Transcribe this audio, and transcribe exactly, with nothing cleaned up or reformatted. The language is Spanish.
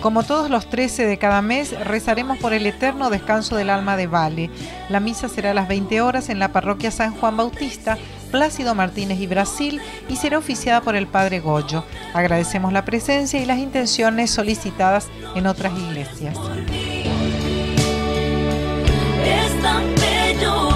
Como todos los trece de cada mes, rezaremos por el eterno descanso del alma de Vale. La misa será a las veinte horas en la parroquia San Juan Bautista, Plácido Martínez y Brasil, y será oficiada por el Padre Goyo. Agradecemos la presencia y las intenciones solicitadas en otras iglesias. Es tan bello.